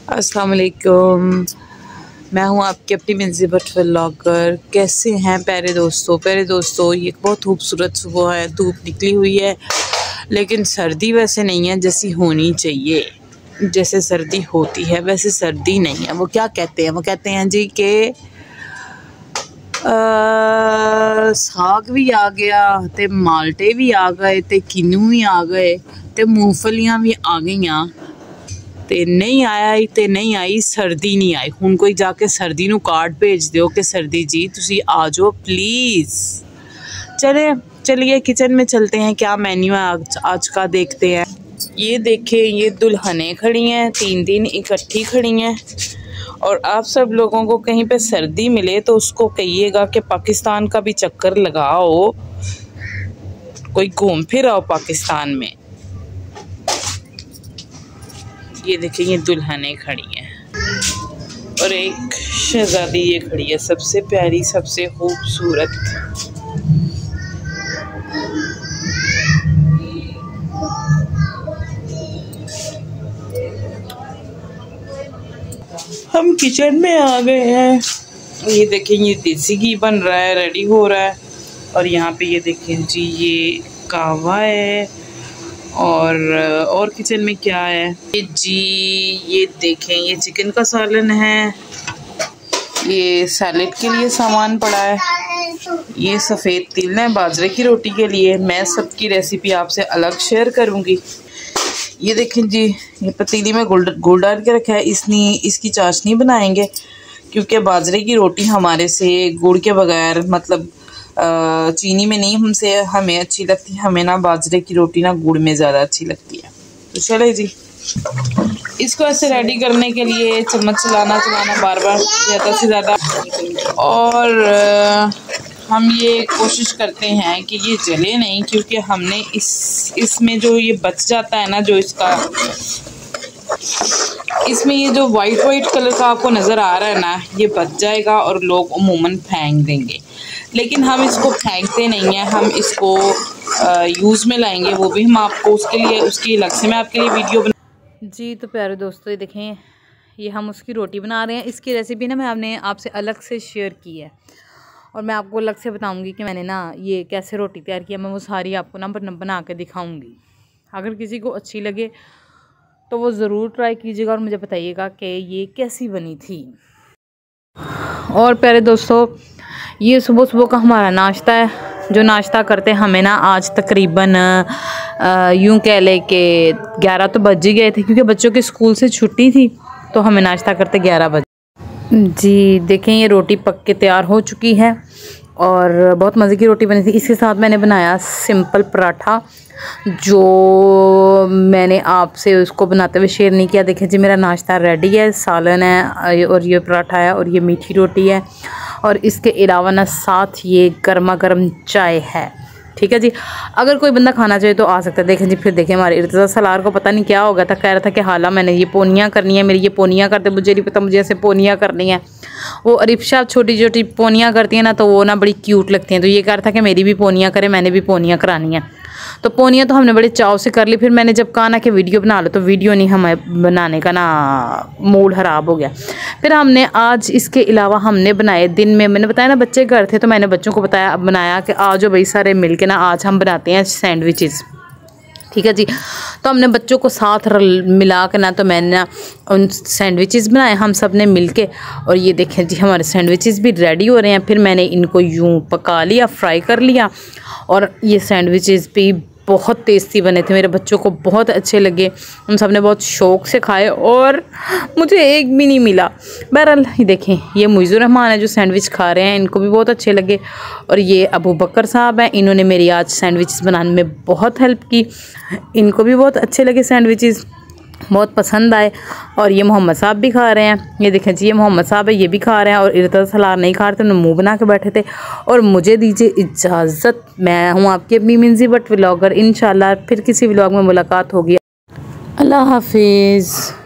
अस्सलाम वालेकुम। मैं हूँ आपकी अपनी मिंजी भट्ट व्लॉगर। कैसे हैं प्यारे दोस्तों, ये बहुत खूबसूरत सुबह है, धूप निकली हुई है लेकिन सर्दी वैसे नहीं है जैसी होनी चाहिए। जैसे सर्दी होती है वैसे सर्दी नहीं है। वो क्या कहते हैं, वो कहते हैं जी के साग भी आ गया ते माल्टे भी आ गए ते किन्नू भी आ गए ते मूंगफलियां भी आ गईयां ते नहीं आया ही ते नहीं आई, सर्दी नहीं आई। हुण कोई जाके सर्दी नू कार्ड भेज दो कि सर्दी जी तुसी आ जाओ प्लीज़। चलिए किचन में चलते हैं, क्या मेन्यू है आज का देखते हैं। ये देखें, ये दुल्हनें खड़ी हैं, 3 इकट्ठी खड़ी हैं। और आप सब लोगों को कहीं पे सर्दी मिले तो उसको कहिएगा कि पाकिस्तान का भी चक्कर लगाओ, कोई घूम फिर आओ पाकिस्तान में। ये देखिए, ये दुल्हनें खड़ी हैं और एक शहजादी ये खड़ी है, सबसे प्यारी, सबसे खूबसूरत। हम किचन में आ गए हैं। ये देखें, ये देसी घी बन रहा है, रेडी हो रहा है। और यहाँ पे ये देखें जी, ये कहवा है। और किचन में क्या है ये जी, ये देखें, ये चिकन का सालन है। ये सैलेड के लिए सामान पड़ा है। ये सफ़ेद तिल है बाजरे की रोटी के लिए। मैं सबकी रेसिपी आपसे अलग शेयर करूँगी। ये देखें जी, ये पतीली में गुड़ डाल के रखा है। इसकी चाशनी बनाएंगे क्योंकि बाजरे की रोटी हमारे से गुड़ के बगैर, मतलब चीनी में नहीं, हमें अच्छी लगती है। हमें ना बाजरे की रोटी ना गुड़ में ज़्यादा अच्छी लगती है। तो चले जी, इसको ऐसे रेडी करने के लिए चम्मच चलाना बार बार, ज़्यादा से ज़्यादा। और हम ये कोशिश करते हैं कि ये जले नहीं, क्योंकि हमने इसमें जो ये बच जाता है ना, जो इसमें ये जो वाइट कलर का आपको नज़र आ रहा है ना, ये बच जाएगा और लोग अमूमन फेंक देंगे। लेकिन हम इसको फेंकते नहीं हैं, हम इसको यूज़ में लाएंगे। वो भी हम आपको उसकी अलग से मैं आपके लिए वीडियो बना जी। तो प्यारे दोस्तों, ये देखें, ये हम उसकी रोटी बना रहे हैं। इसकी रेसिपी ना मैंने आपसे अलग से शेयर की है और मैं आपको अलग से बताऊंगी कि मैंने ना ये कैसे रोटी तैयार किया। मैं वो सारी आपको ना बना के दिखाऊंगी। अगर किसी को अच्छी लगे तो वो ज़रूर ट्राई कीजिएगा और मुझे बताइएगा कि ये कैसी बनी थी। और प्यारे दोस्तों, ये सुबह सुबह का हमारा नाश्ता है। जो नाश्ता करते हमें ना आज तकरीबन यूँ कह ले कि 11 तो बज ही गए थे, क्योंकि बच्चों के स्कूल से छुट्टी थी। तो हमें नाश्ता करते 11 बजे जी। देखें, ये रोटी पक के तैयार हो चुकी है और बहुत मज़े की रोटी बनी थी। इसके साथ मैंने बनाया सिंपल पराठा, जो मैंने आपसे उसको बनाते हुए शेयर नहीं किया। देखें जी, मेरा नाश्ता रेडी है, सालन है और ये पराठा है और ये मीठी रोटी है। और इसके अलावा ना साथ ये गर्मा गर्म चाय है। ठीक है जी, अगर कोई बंदा खाना चाहे तो आ सकता है। देखें जी, फिर देखें, हमारे इर्तिज़ा सलार को पता नहीं क्या हो गया था, कह रहा था कि हाला मैंने ये पोनियाँ करनी है, मेरी ये पोनियाँ करते, मुझे नहीं पता मुझे ऐसे पोनियाँ करनी है। वो अरिफ्शा छोटी छोटी पोनियाँ करती है ना, तो वो ना बड़ी क्यूट लगती हैं। तो ये कह रहा था कि मेरी भी पोनियाँ करे, मैंने भी पोनियाँ करानी है। तो पोनियाँ तो हमने बड़े चाव से कर ली। फिर मैंने जब कहा ना कि वीडियो बना लो, तो वीडियो नहीं, हमें बनाने का ना मूड ख़राब हो गया। फिर हमने आज इसके अलावा हमने बनाए, दिन में मैंने बताया ना बच्चे घर थे तो मैंने बच्चों को बनाया कि आ जाओ भाई सारे मिल के ना आज हम बनाते हैं सैंडविचेस। ठीक है जी, तो हमने बच्चों को साथ मिला के ना, तो मैंने ना उन सैंडविचेस बनाए हम सब ने मिल के। और ये देखें जी, हमारे सैंडविचेस भी रेडी हो रहे हैं। फिर मैंने इनको यूँ पका लिया, फ्राई कर लिया। और ये सैंडविचेस भी बहुत टेस्टी बने थे, मेरे बच्चों को बहुत अच्छे लगे। उन सब ने बहुत शौक़ से खाए और मुझे एक भी नहीं मिला। बहरहाल ये देखें, ये मुइज़ुर रहमान है जो सैंडविच खा रहे हैं, इनको भी बहुत अच्छे लगे। और ये अबू बकर साहब हैं, इन्होंने मेरी आज सैंडविचेस बनाने में बहुत हेल्प की, इनको भी बहुत अच्छे लगे सैंडविचेस, बहुत पसंद आए। और ये मोहम्मद साहब भी खा रहे हैं। ये देखें जी, ये मोहम्मद साहब है, ये भी खा रहे हैं। और इर्तिज़ा सलार नहीं खा रहे थे, उन्होंने मुँह बना के बैठे थे। और मुझे दीजिए इजाज़त, मैं हूँ आपकी अपनी मिंजी भट्ट व्लॉगर। इंशाल्लाह फिर किसी व्लॉग में मुलाकात होगी। अल्लाह हाफिज़।